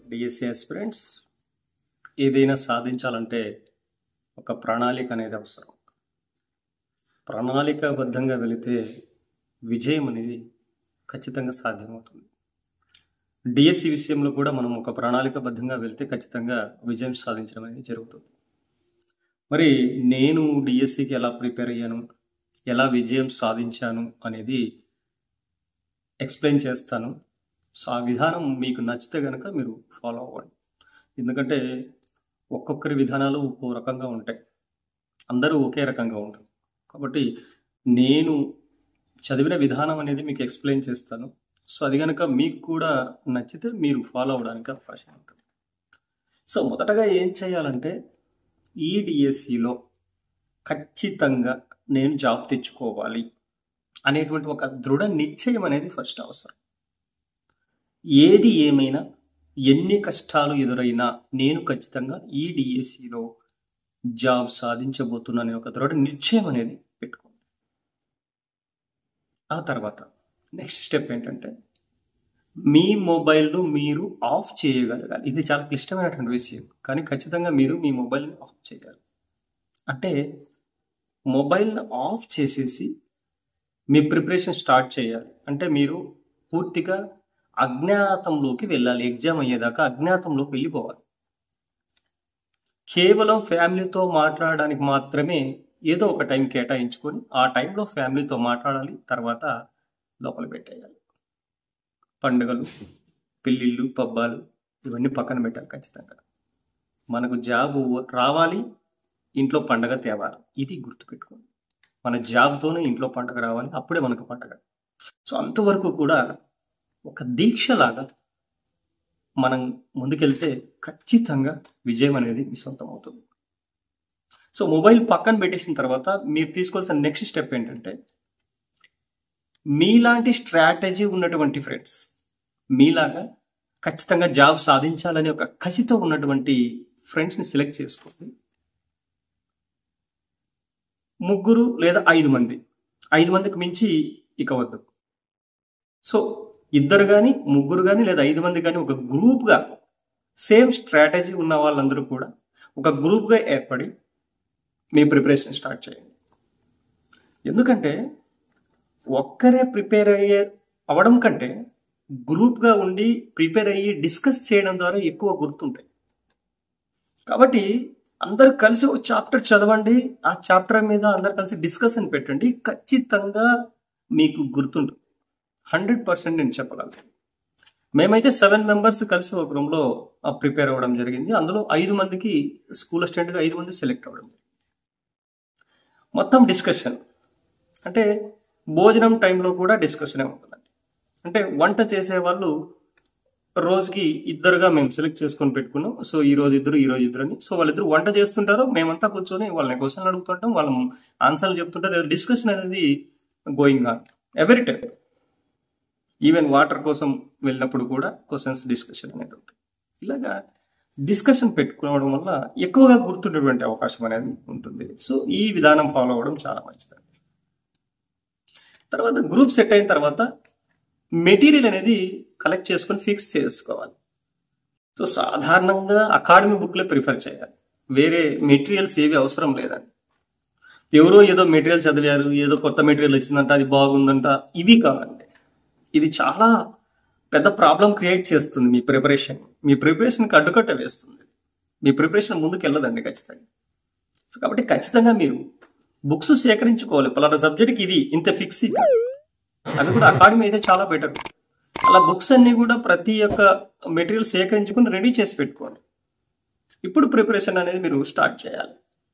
DSC aspirants ఏదైనా సాధించాలంటే ఒక ప్రణాళిక అనేది అవసరం. ప్రణాళికాబద్ధంగా వెళితే విజయం అనేది ఖచ్చితంగా సాధ్యమవుతుంది. డిఎస్సి విషయంలో కూడా మనం ఒక ప్రణాళికాబద్ధంగా వెళ్తే ఖచ్చితంగా విజయం సాధించడం అనేది జరుగుతుంది. మరి నేను డిఎస్సికి ఎలా ప్రిపేర్ అయ్యాను, ఎలా విజయం సాధించాను అనేది ఎక్స్ప్లెయిన్ చేస్తాను. సో ఆ విధానం మీకు నచ్చితే కనుక మీరు ఫాలో అవ్వండి. ఎందుకంటే ఒక్కొక్కరి విధానాలు ఒక్కో రకంగా ఉంటాయి, అందరూ ఒకే రకంగా ఉంటారు. కాబట్టి నేను చదివిన విధానం అనేది మీకు ఎక్స్ప్లెయిన్ చేస్తాను. సో అది కనుక మీకు కూడా నచ్చితే మీరు ఫాలో అవ్వడానికి అవకాశం ఉంటుంది. సో మొదటగా ఏం చేయాలంటే ఈ డిఎస్సిలో ఖచ్చితంగా నేను జాబ్ తెచ్చుకోవాలి అనేటువంటి ఒక దృఢ నిశ్చయం అనేది ఫస్ట్ అవసరం. ఏది ఏమైనా, ఎన్ని కష్టాలు ఎదురైనా నేను ఖచ్చితంగా ఈ డిఎస్సిలో జాబ్ సాధించబోతున్నానే ఒక దృఢ నిశ్చయం అనేది పెట్టుకోండి. ఆ తర్వాత నెక్స్ట్ స్టెప్ ఏంటంటే మీ మొబైల్ను మీరు ఆఫ్ చేయగలగాలి. ఇది చాలా క్లిష్టమైనటువంటి విషయం, కానీ ఖచ్చితంగా మీరు మీ మొబైల్ని ఆఫ్ చేయగలరు. అంటే మొబైల్ని ఆఫ్ చేసేసి మీ ప్రిపరేషన్ స్టార్ట్ చేయాలి. అంటే మీరు పూర్తిగా అజ్ఞాతంలోకి వెళ్ళాలి. ఎగ్జామ్ అయ్యేదాకా అజ్ఞాతంలోకి వెళ్ళిపోవాలి. కేవలం ఫ్యామిలీతో మాట్లాడడానికి మాత్రమే ఏదో ఒక టైం కేటాయించుకొని ఆ టైంలో ఫ్యామిలీతో మాట్లాడాలి. తర్వాత లోపల పెట్టేయాలి. పండుగలు, పెళ్ళిళ్ళు, పబ్బాలు ఇవన్నీ పక్కన పెట్టాలి. ఖచ్చితంగా మనకు జాబ్ రావాలి, ఇంట్లో పండగ తేవాలి. ఇది గుర్తుపెట్టుకోండి. మన జాబ్తోనే ఇంట్లో పండగ రావాలి, అప్పుడే మనకు పండగ. సో అంతవరకు కూడా ఒక దీక్షలాగా మనం ముందుకెళ్తే ఖచ్చితంగా విజయం అనేది మీ సొంతం అవుతుంది. సో మొబైల్ పక్కన పెట్టేసిన తర్వాత మీరు తీసుకోవాల్సిన నెక్స్ట్ స్టెప్ ఏంటంటే మీలాంటి స్ట్రాటజీ ఉన్నటువంటి ఫ్రెండ్స్, మీలాగా ఖచ్చితంగా జాబ్ సాధించాలని ఒక కసితో ఉన్నటువంటి ఫ్రెండ్స్ని సెలెక్ట్ చేసుకోండి. 3 లేదా 5 మంది, 5 మందికి మించి ఇక వద్దు. సో 2 కానీ 3 కానీ లేదా 5 మంది కానీ ఒక గ్రూప్గా సేమ్ స్ట్రాటజీ ఉన్న వాళ్ళందరూ కూడా ఒక గ్రూప్గా ఏర్పడి మీ ప్రిపరేషన్ స్టార్ట్ చేయండి. ఎందుకంటే ఒక్కరే ప్రిపేర్ అవ్వడం కంటే గ్రూప్గా ఉండి ప్రిపేర్ అయ్యి డిస్కస్ చేయడం ద్వారా ఎక్కువ గుర్తుంటాయి. కాబట్టి అందరు కలిసి ఒక చాప్టర్ చదవండి, ఆ చాప్టర్ మీద అందరు కలిసి డిస్కషన్ పెట్టండి. ఖచ్చితంగా మీకు గుర్తుంటుంది. 100% నేను చెప్పగలను. మేమైతే 7 మెంబర్స్ కలిసి ఒక రూమ్లో ప్రిపేర్ అవ్వడం జరిగింది. అందులో 5 మందికి స్కూల్ అసిస్టెంట్గా 5 మంది సెలెక్ట్ అవ్వడం జరిగింది. మొత్తం డిస్కషన్ అంటే భోజనం టైంలో కూడా డిస్కషనే ఉంటుందండి. అంటే వంట చేసే వాళ్ళు రోజుకి 2గా మేము సెలెక్ట్ చేసుకొని పెట్టుకున్నాం. సో ఈ రోజు ఇద్దరు అని. సో వాళ్ళిద్దరు వంట చేస్తుంటారు, మేమంతా కూర్చొని వాళ్ళని క్వశ్చన్లు అడుగుతుంటాం, వాళ్ళ ఆన్సర్లు చెప్తుంటారు. డిస్కషన్ అనేది going on every time. Even water కోసం వెళ్ళినప్పుడు కూడా క్వశ్చన్స్ డిస్కషన్ అనేది ఉంటుంది. ఇలాగా డిస్కషన్ పెట్టుకోవడం వల్ల ఎక్కువగా గుర్తుండేటువంటి అవకాశం అనేది ఉంటుంది. సో ఈ విధానం ఫాలో అవ్వడం చాలా మంచిది. తర్వాత గ్రూప్ సెట్ అయిన తర్వాత మెటీరియల్ అనేది కలెక్ట్ చేసుకొని ఫిక్స్ చేసుకోవాలి. సో సాధారణంగా అకాడమీ బుక్లే ప్రిఫర్ చేయాలి. వేరే మెటీరియల్స్ ఏవి అవసరం లేదండి. ఎవరో ఏదో మెటీరియల్ చదివారు, ఏదో కొత్త మెటీరియల్ వచ్చిందంట, అది బాగుందంట, ఇవి కాదండి. ఇది చాలా పెద్ద ప్రాబ్లం క్రియేట్ చేస్తుంది మీ ప్రిపరేషన్కి అడ్డుకట్ట వేస్తుంది. మీ ప్రిపరేషన్ ముందుకు వెళ్ళదండి ఖచ్చితంగా. సో కాబట్టి ఖచ్చితంగా మీరు బుక్స్ సేకరించుకోవాలి. పలానా సబ్జెక్ట్కి ఇది ఇంత ఫిక్స్. అది కూడా అకాడమీ అయితే చాలా బెటర్. అలా బుక్స్ అన్ని కూడా ప్రతి ఒక్క మెటీరియల్ సేకరించుకుని రెడీ చేసి పెట్టుకోండి. ఇప్పుడు ప్రిపరేషన్ అనేది మీరు స్టార్ట్ చేయాలి.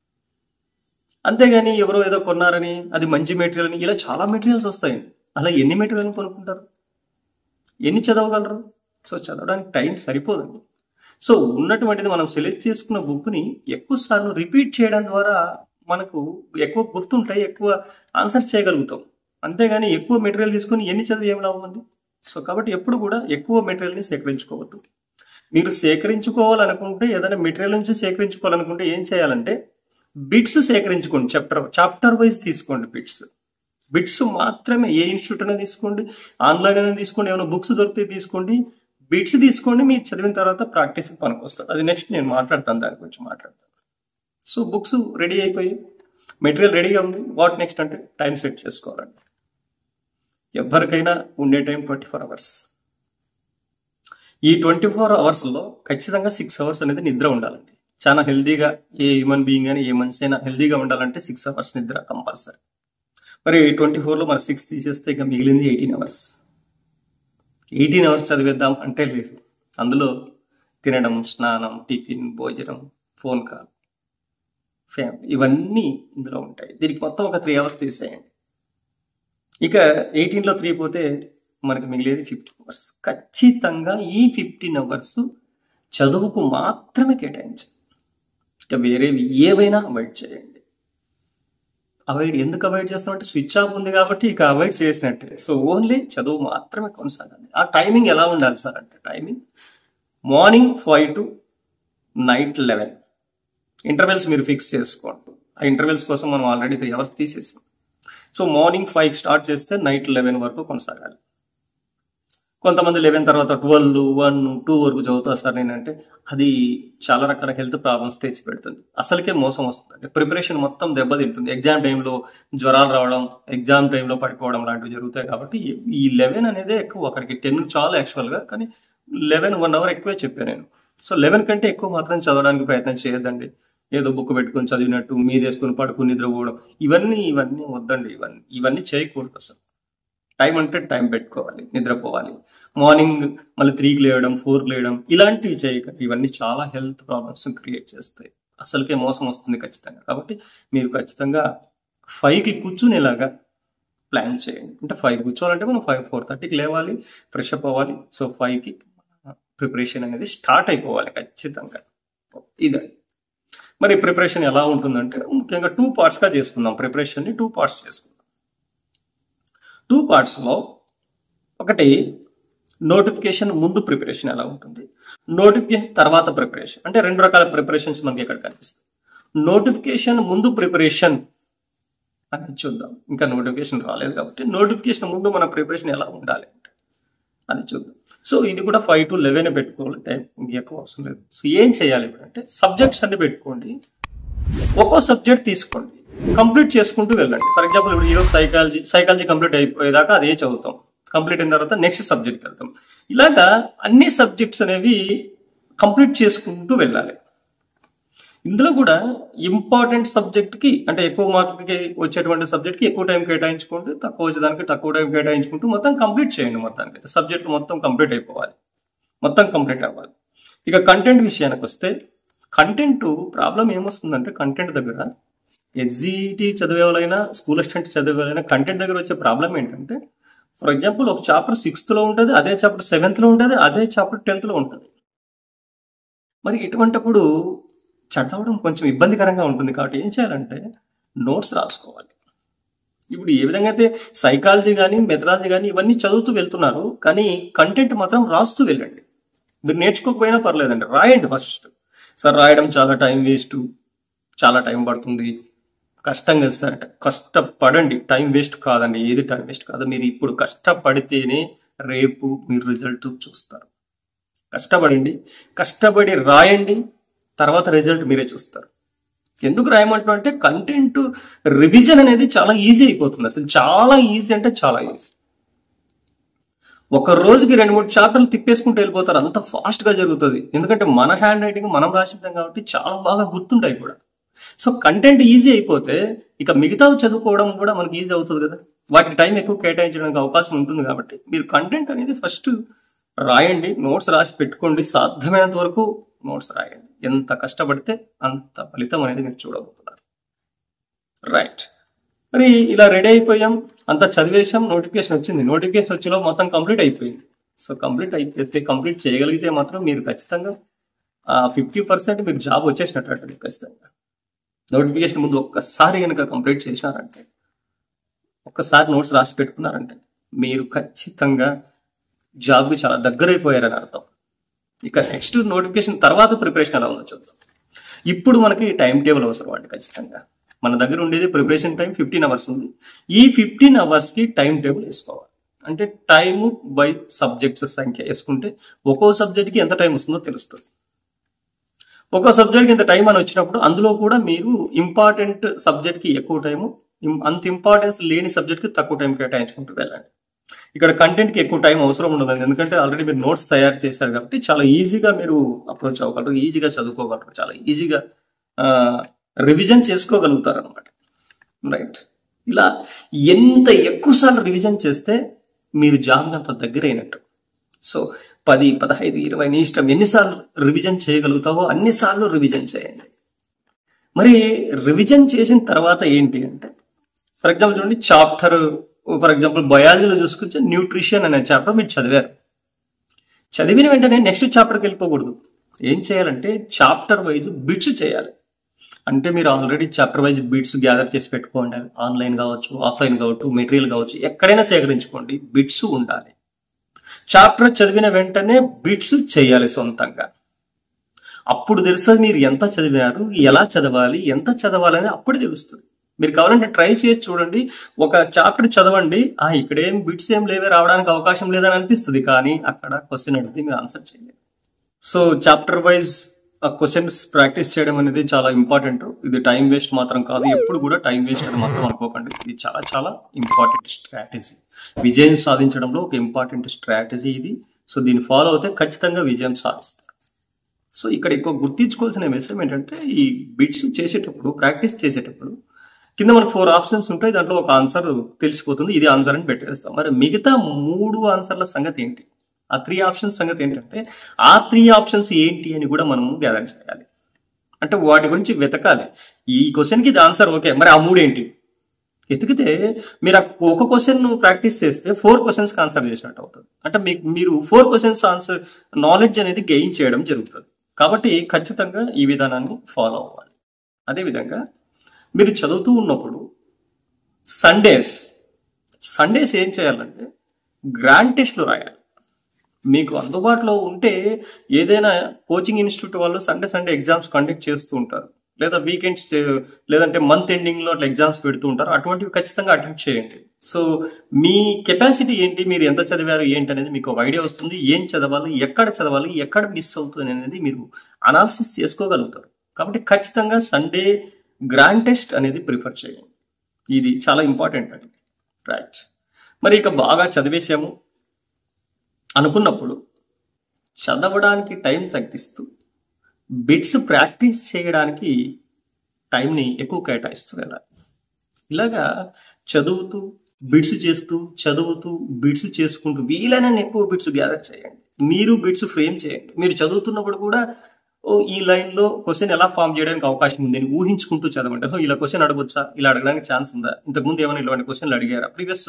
అంతేగాని ఎవరో ఏదో కొన్నారని అది మంచి మెటీరియల్ అని ఇలా చాలా మెటీరియల్స్ వస్తాయండి. అలా ఎన్ని మెటీరియల్ కొనుక్కుంటారు, ఎన్ని చదవగలరు? సో చదవడానికి టైం సరిపోదండి. సో ఉన్నటువంటిది మనం సెలెక్ట్ చేసుకున్న బుక్ని ఎక్కువ సార్లు రిపీట్ చేయడం ద్వారా మనకు ఎక్కువ గుర్తుంటాయి, ఎక్కువ ఆన్సర్ చేయగలుగుతాం. అంతేగాని ఎక్కువ మెటీరియల్ తీసుకుని ఎన్ని చదివి ఏం లాభం? సో కాబట్టి ఎప్పుడు కూడా ఎక్కువ మెటీరియల్ని సేకరించుకోవద్దు. మీరు సేకరించుకోవాలనుకుంటే, ఏదైనా మెటీరియల్ నుంచి సేకరించుకోవాలనుకుంటే ఏం చేయాలంటే బిట్స్ సేకరించుకోండి. చాప్టర్ వైజ్ తీసుకోండి. బిట్స్ మాత్రమే. ఏ ఇన్స్టిట్యూట్ అయినా తీసుకోండి, ఆన్లైన్ అయినా తీసుకోండి, ఏమైనా బుక్స్ దొరికితే తీసుకోండి. బిట్స్ తీసుకోండి, మీరు చదివిన తర్వాత ప్రాక్టీస్ పనికి వస్తుంది. అది నెక్స్ట్ నేను మాట్లాడతాను, దాని గురించి మాట్లాడతాను. సో బుక్స్ రెడీ అయిపోయి, మెటీరియల్ రెడీగా ఉంది. వాట్ నెక్స్ట్ అంటే టైం సెట్ చేసుకోవాలండి. ఎవరికైనా ఉండే టైం 24 అవర్స్. ఈ 24 అవర్స్లో ఖచ్చితంగా 6 అవర్స్ అనేది నిద్ర ఉండాలండి. చాలా హెల్దీగా ఏ హ్యూమన్ బీయింగ్ అని, ఏ మనిషి అయినా హెల్దీగా ఉండాలంటే 6 అవర్స్ నిద్ర కంపల్సరీ. మరి 24లో మన 6 తీసేస్తే ఇక మిగిలింది 18 అవర్స్. 18 అవర్స్ చదివేద్దాం అంటే లేదు. అందులో తినడం, స్నానం, టిఫిన్, భోజనం, ఫోన్ కాల్, ఫ్యామిలీ, ఇవన్నీ ఇందులో ఉంటాయి. దీనికి మొత్తం ఒక 3 అవర్స్ తీసేయండి. ఇక 18లో 3 పోతే మనకి మిగిలేది 15 అవర్స్. ఖచ్చితంగా ఈ 15 అవర్స్ చదువుకు మాత్రమే కేటాయించండి. ఇక వేరేవి ఏవైనా అవాయిడ్ చేయండి. ఎందుకు అవాయిడ్ చేస్తామంటే స్విచ్ ఆఫ్ ఉంది కాబట్టి ఇక అవాయిడ్ చేసినట్టే. సో ఓన్లీ చదువు మాత్రమే కొనసాగాలి. ఆ టైమింగ్ ఎలా ఉండాలి సార్ అంటే, timing morning 5 to night 11. Intervals మీరు ఫిక్స్ చేసుకోండి. ఆ ఇంటర్వెల్స్ కోసం మనం ఆల్రెడీ 3 అవర్స్ తీసేసాం. సో మార్నింగ్ 5 స్టార్ట్ చేస్తే నైట్ 11 వరకు కొనసాగాలి. కొంతమంది 11 తర్వాత 12, 1, 2 వరకు చదువుతా సార్ నేనంటే అది చాలా రకాల హెల్త్ ప్రాబ్లమ్స్ తెచ్చి పెడుతుంది. అసలుకే మోసం వస్తుందండి. ప్రిపరేషన్ మొత్తం దెబ్బతింటుంది. ఎగ్జామ్ టైంలో జ్వరాలు రావడం, ఎగ్జామ్ టైంలో పడిపోవడం లాంటివి జరుగుతాయి. కాబట్టి ఈ 11 అనేది ఎక్కువ. అక్కడికి 10 చాలా యాక్చువల్గా, కానీ 11 1 అవర్ ఎక్కువే చెప్పాను నేను. సో 11 కంటే ఎక్కువ మాత్రం చదవడానికి ప్రయత్నం చేయొద్దండి. ఏదో బుక్ పెట్టుకొని చదివినట్టు మీరు వేసుకొని పడుకుని నిద్రపోవడం, ఇవన్నీ వద్దండి. ఇవన్నీ చేయకూడదు. అసలు టైం అంటే టైం పెట్టుకోవాలి, నిద్రపోవాలి. మార్నింగ్ మళ్ళీ 3కి లేవడం, 4కి లేవడం, ఇలాంటివి చేయకండి. ఇవన్నీ చాలా హెల్త్ ప్రాబ్లమ్స్ క్రియేట్ చేస్తాయి. అసలుకే మోసం వస్తుంది ఖచ్చితంగా. కాబట్టి మీరు ఖచ్చితంగా 5కి కూర్చునేలాగా ప్లాన్ చేయండి. అంటే 5 కూర్చోవాలంటే మనం 4:30కి లేవాలి, ఫ్రెష్ అప్ అవ్వాలి. సో 5కి ప్రిపరేషన్ అనేది స్టార్ట్ అయిపోవాలి ఖచ్చితంగా. ఇదే మరి ప్రిపరేషన్ ఎలా ఉంటుందంటే ముఖ్యంగా 2 పార్ట్స్గా చేసుకుందాం. ప్రిపరేషన్ని 2 పార్ట్స్ చేసుకుందాం. 2 పార్ట్స్లో ఒకటి నోటిఫికేషన్ ముందు ప్రిపరేషన్ ఎలా ఉంటుంది, నోటిఫికేషన్ తర్వాత ప్రిపరేషన్. అంటే 2 రకాల ప్రిపరేషన్స్ మనకి ఇక్కడ కనిపిస్తాయి. నోటిఫికేషన్ ముందు ప్రిపరేషన్ అని చూద్దాం. ఇంకా నోటిఫికేషన్ రాలేదు కాబట్టి నోటిఫికేషన్ ముందు మన ప్రిపరేషన్ ఎలా ఉండాలి అంటే అది చూద్దాం. సో ఇది కూడా 5 to 11 పెట్టుకోవాలి. టైం ఇంకెక్కువ అవసరం లేదు. సో ఏం చేయాలి ఇప్పుడు అంటే సబ్జెక్ట్స్ అన్ని పెట్టుకోండి. ఒక్కో సబ్జెక్ట్ తీసుకోండి, కంప్లీట్ చేసుకుంటూ వెళ్ళండి. ఫర్ ఎగ్జాంపుల్ ఇప్పుడు ఈరోజు సైకాలజీ కంప్లీట్ అయిపోయేదాకా అదే చదువుతాం. కంప్లీట్ అయిన తర్వాత నెక్స్ట్ సబ్జెక్ట్ వెళ్తాం. ఇలాగా అన్ని సబ్జెక్ట్స్ అనేవి కంప్లీట్ చేసుకుంటూ వెళ్ళాలి. ఇందులో కూడా ఇంపార్టెంట్ సబ్జెక్ట్కి అంటే ఎక్కువ మార్కులకి వచ్చేటువంటి సబ్జెక్ట్కి ఎక్కువ టైం కేటాయించుకుంటూ, తక్కువ వచ్చేదానికి తక్కువ టైం కేటాయించుకుంటూ మొత్తం కంప్లీట్ చేయండి. మొత్తానికి సబ్జెక్టులు మొత్తం కంప్లీట్ అయిపోవాలి, మొత్తం కంప్లీట్ అవ్వాలి. ఇక కంటెంట్ విషయానికి వస్తే కంటెంట్ ప్రాబ్లం ఏమొస్తుందంటే కంటెంట్ దగ్గర ఎస్జిటి చదివే వాళ్ళైనా స్కూల్ అసిస్టెంట్ చదివే వాళ్ళైనా కంటెంట్ దగ్గర వచ్చే ప్రాబ్లం ఏంటంటే, ఫర్ ఎగ్జాంపుల్ ఒక చాప్టర్ 6th ఉంటుంది, అదే చాప్టర్ 7th ఉంటుంది, అదే చాప్టర్ 10th ఉంటుంది. మరి ఇటువంటిప్పుడు చదవడం కొంచెం ఇబ్బందికరంగా ఉంటుంది. కాబట్టి ఏం చేయాలంటే నోట్స్ రాసుకోవాలి. ఇప్పుడు ఏ విధంగా అయితే సైకాలజీ కానీ మెథడాలజీ కానీ ఇవన్నీ చదువుతూ వెళ్తున్నారు, కానీ కంటెంట్ మాత్రం రాస్తూ వెళ్ళండి. మీరు నేర్చుకోకపోయినా పర్లేదండి, రాయండి ఫస్ట్. సార్ రాయడం చాలా టైం వేస్ట్, చాలా టైం పడుతుంది, కష్టం కదా సార్ అంటే కష్టపడండి. టైం వేస్ట్ కాదండి, ఏది టైం వేస్ట్ కాదు. మీరు ఇప్పుడు కష్టపడితేనే రేపు మీరు రిజల్ట్ చూస్తారు. కష్టపడండి, కష్టపడి రాయండి, తర్వాత రిజల్ట్ మీరే చూస్తారు. ఎందుకు రాయమంటున్నా అంటే కంటెంట్ రివిజన్ అనేది చాలా ఈజీ అయిపోతుంది. అసలు చాలా ఈజీ అంటే చాలా ఈజీ. ఒక రోజుకి 2-3 చాప్టర్లు తిప్పేసుకుంటూ వెళ్ళిపోతారు. అంత ఫాస్ట్ గా జరుగుతుంది. ఎందుకంటే మన హ్యాండ్ రైటింగ్ మనం రాసిద్దాం కాబట్టి చాలా బాగా గుర్తుంటాయి కూడా. సో కంటెంట్ ఈజీ అయిపోతే ఇక మిగతా చదువుకోవడం కూడా మనకి ఈజీ అవుతుంది కదా. వాటికి టైం ఎక్కువ కేటాయించడానికి అవకాశం ఉంటుంది. కాబట్టి మీరు కంటెంట్ అనేది ఫస్ట్ రాయండి, నోట్స్ రాసి పెట్టుకోండి. సాధ్యమైనంత వరకు నోట్స్ రాయండి. ఎంత కష్టపడితే అంత ఫలితం అనేది మీరు చూడబోతున్నారు. రైట్, మరి ఇలా రెడీ అయిపోయాం, అంతా చదివేశాం, నోటిఫికేషన్ వచ్చింది. నోటిఫికేషన్ వచ్చేలో మొత్తం కంప్లీట్ అయిపోయింది. సో కంప్లీట్ చేయగలిగితే మాత్రం మీరు ఖచ్చితంగా 50% మీరు జాబ్ వచ్చేసినట్టు ఖచ్చితంగా. నోటిఫికేషన్ ముందు ఒక్కసారి కనుక కంప్లీట్ చేసినారంటే, ఒక్కసారి నోట్స్ రాసి పెట్టుకున్నారంటే మీరు ఖచ్చితంగా జాబ్కి చాలా దగ్గరైపోయారని అర్థం. ఇక నెక్స్ట్ నోటిఫికేషన్ తర్వాత ప్రిపరేషన్ ఎలా ఉందో చూద్దాం. ఇప్పుడు మనకి టైం టేబుల్ అవసరం అండి. ఖచ్చితంగా మన దగ్గర ఉండేది ప్రిపరేషన్ టైం 15 అవర్స్ ఉంది. ఈ 15 అవర్స్కి టైం టేబుల్ వేసుకోవాలి. అంటే టైము బై సబ్జెక్ట్స్ సంఖ్య వేసుకుంటే ఒక్కో సబ్జెక్ట్కి ఎంత టైం వస్తుందో తెలుస్తుంది. ఒక్కో సబ్జెక్ట్కి ఎంత టైం అని వచ్చినప్పుడు అందులో కూడా మీరు ఇంపార్టెంట్ సబ్జెక్ట్కి ఎక్కువ టైము, అంత ఇంపార్టెన్స్ లేని సబ్జెక్ట్కి తక్కువ టైం కేటాయించుకుంటూ వెళ్ళండి. ఇక్కడ కంటెంట్కి ఎక్కువ టైం అవసరం ఉండదండి, ఎందుకంటే ఆల్రెడీ మీరు నోట్స్ తయారు చేశారు కాబట్టి చాలా ఈజీగా మీరు అప్రోచ్ అవ్వగలరు, ఈజీగా చదువుకోగలరు, చాలా ఈజీగా రివిజన్ చేసుకోగలుగుతారు అనమాట. రైట్. ఇలా ఎంత ఎక్కువసార్లు రివిజన్ చేస్తే మీరు జాబ్ని అంత దగ్గర అయినట్టు. సో 10, 15, 20 నీ ఇష్టం ఎన్నిసార్లు రివిజన్ చేయగలుగుతావో అన్నిసార్లు రివిజన్ చేయండి. మరి రివిజన్ చేసిన తర్వాత ఏంటి అంటే, ఫర్ ఎగ్జాంపుల్ చూడండి, ఫర్ ఎగ్జాంపుల్ బయాలజీలో చూసుకుంటే న్యూట్రిషన్ అనే చాప్టర్ మీరు చదివారు. చదివిన వెంటనే నెక్స్ట్ చాప్టర్కి వెళ్ళిపోకూడదు. ఏం చేయాలంటే చాప్టర్ వైజ్ బిట్స్ చేయాలి. అంటే మీరు already chapter wise bits gather చేసి పెట్టుకోండి. ఆన్లైన్ కావచ్చు, ఆఫ్లైన్ కావచ్చు, మెటీరియల్ కావచ్చు, ఎక్కడైనా సేకరించుకోండి. బిట్స్ ఉండాలి. చాప్టర్ చదివిన వెంటనే బిట్స్ చేయాలి సొంతంగా. అప్పుడు తెలుస్తుంది మీరు ఎంత చదివారు, ఎలా చదవాలి, ఎంత చదవాలని అప్పుడు తెలుస్తుంది. మీరు కావాలంటే ట్రై చేసి చూడండి. ఒక చాప్టర్ చదవండి, ఇక్కడేం బిట్స్ ఏం లేవే, రావడానికి అవకాశం లేదని అనిపిస్తుంది. కానీ అక్కడ క్వశ్చన్ అడిగితే మీరు ఆన్సర్ చేయలేదు. So chapter wise questions practice చేయడం అనేది చాలా ఇంపార్టెంట్. ఇది టైం వేస్ట్ మాత్రం కాదు, ఎప్పుడు కూడా టైం వేస్ట్ అని మాత్రం అనుకోకండి. ఇది చాలా చాలా ఇంపార్టెంట్ స్ట్రాటజీ. విజయం సాధించడంలో ఒక ఇంపార్టెంట్ స్ట్రాటజీ ఇది. సో దీన్ని ఫాలో అవుతే ఖచ్చితంగా విజయం సాధిస్తారు. సో ఇక్కడ ఎక్కువ గుర్తించుకోవాల్సిన విషయం ఏంటంటే, ఈ బిట్స్ చేసేటప్పుడు, ప్రాక్టీస్ చేసేటప్పుడు కింద మనకు 4 ఆప్షన్స్ ఉంటాయి. దాంట్లో ఒక ఆన్సర్ తెలిసిపోతుంది, ఇది ఆన్సర్ అని పెట్టేస్తాం. మరి మిగతా 3 ఆన్సర్ల సంగతి ఏంటి, ఆ 3 ఆప్షన్స్ సంగతి ఏంటంటే, ఆ 3 ఆప్షన్స్ ఏంటి అని కూడా మనం గ్యాదర్ చేయాలి. అంటే వాటి గురించి వెతకాలి. ఈ క్వశ్చన్కి ఇది ఆన్సర్ ఓకే, మరి ఆ 3 ఏంటి ఎతికితే మీరు ఒక క్వశ్చన్ ప్రాక్టీస్ చేస్తే 4 క్వశ్చన్స్కి ఆన్సర్ చేసినట్టు అవుతుంది. అంటే మీరు 4 క్వశ్చన్స్ ఆన్సర్ నాలెడ్జ్ అనేది గెయిన్ చేయడం జరుగుతుంది. కాబట్టి ఖచ్చితంగా ఈ విధానాన్ని ఫాలో అవ్వాలి. అదేవిధంగా మీరు చదువుతూ ఉన్నప్పుడు సండేస్ ఏం చేయాలంటే గ్రాండ్ టెస్ట్లు రాయాలి. మీకు అందుబాటులో ఉంటే ఏదైనా కోచింగ్ ఇన్స్టిట్యూట్ వాళ్ళు సండే ఎగ్జామ్స్ కండక్ట్ చేస్తూ ఉంటారు, లేదా వీకెండ్స్, లేదంటే మంత్ ఎండింగ్లో అట్లా ఎగ్జామ్స్ పెడుతూ ఉంటారు. అటువంటివి ఖచ్చితంగా అటెంప్ట్ చేయండి. సో మీ కెపాసిటీ ఏంటి, మీరు ఎంత చదివారు ఏంటి అనేది మీకు ఒక ఐడియా వస్తుంది. ఏం చదవాలి, ఎక్కడ మిస్ అవుతుంది అనేది మీరు అనాలిసిస్ చేసుకోగలుగుతారు. కాబట్టి ఖచ్చితంగా సండే గ్రాండ్ టెస్ట్ అనేది ప్రిఫర్ చేయండి. ఇది చాలా ఇంపార్టెంట్ అండి. రైట్. మరి ఇక బాగా చదివేసాము అనుకున్నప్పుడు చదవడానికి టైం తగ్గిస్తూ బిట్స్ ప్రాక్టీస్ చేయడానికి టైంని ఎక్కువ కేటాయిస్తూ వెళ్ళాలి. ఇలాగా చదువుతూ బిట్స్ చేస్తూ, చదువుతూ బిట్స్ చేసుకుంటూ వీలైన ఎక్కువ బిట్స్ గ్యాదర్ చేయండి. మీరు బిట్స్ ఫ్రేమ్ చేయండి. మీరు చదువుతున్నప్పుడు కూడా ఈ లైన్లో క్వశ్చన్ ఎలా ఫామ్ చేయడానికి అవకాశం ఉంది అని ఊహించుకుంటూ చదవండి. ఇలా క్వశ్చన్ అడగొచ్చా, ఇలా అడగడానికి ఛాన్స్ ఉందా, ఇంతకుముందు ఏమైనా ఇలాంటి క్వశ్చన్లు అడిగారా, ప్రీవియస్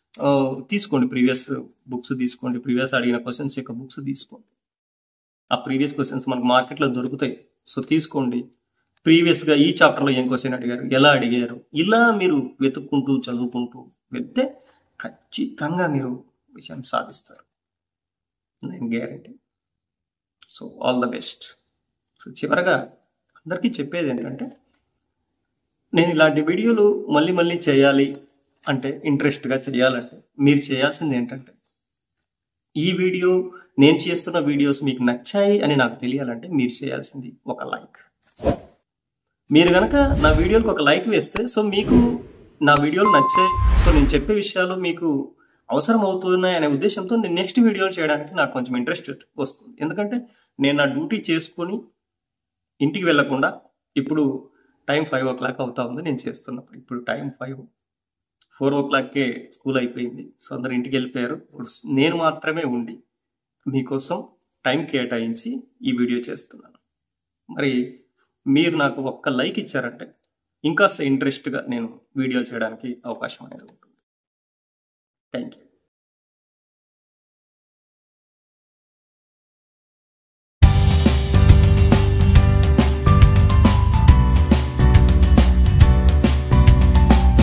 బుక్స్ తీసుకోండి, ప్రీవియస్ అడిగిన క్వశ్చన్స్ యొక్క బుక్స్ తీసుకోండి. ఆ ప్రీవియస్ క్వశ్చన్స్ మనకు మార్కెట్లో దొరుకుతాయి. సో తీసుకోండి. ప్రీవియస్గా ఈ చాప్టర్లో ఏం క్వశ్చన్ అడిగారు, ఎలా అడిగారు, ఇలా మీరు వెతుక్కుంటూ చదువుకుంటూ వెళ్తే ఖచ్చితంగా మీరు విజయం సాధిస్తారు, నేను guarantee. So all the best. So చివరగా అందరికీ చెప్పేది ఏంటంటే, నేను ఇలాంటి వీడియోలు మళ్ళీ చేయాలి అంటే, ఇంట్రెస్ట్గా చేయాలంటే మీరు చేయాల్సింది ఏంటంటే, ఈ వీడియో, నేను చేస్తున్న వీడియోస్ మీకు నచ్చాయి అని నాకు తెలియాలంటే మీరు చేయాల్సింది ఒక లైక్. మీరు కనుక నా వీడియోలకు ఒక లైక్ వేస్తే, సో మీకు నా వీడియోలు నచ్చాయి, సో నేను చెప్పే విషయాలు మీకు అవసరం అవుతున్నాయి అనే ఉద్దేశంతో నేను నెక్స్ట్ వీడియోలు చేయడానికి నాకు కొంచెం ఇంట్రెస్ట్ వస్తుంది. ఎందుకంటే నేను నా డ్యూటీ చేసుకొని ఇంటికి వెళ్లకుండా, ఇప్పుడు టైం 5 o'clock అవుతా ఉంది నేను చేస్తున్నప్పుడు, ఇప్పుడు టైం 4 o'clockకే స్కూల్ అయిపోయింది. సో అందరు ఇంటికి వెళ్ళిపోయారు. నేను మాత్రమే ఉండి మీకోసం టైం కేటాయించి ఈ వీడియో చేస్తున్నాను. మరి మీరు నాకు ఒక్క లైక్ ఇచ్చారంటే ఇంకాస్త ఇంట్రెస్ట్గా నేను వీడియో చేయడానికి అవకాశం అనేది ఉంటుంది. Thank you.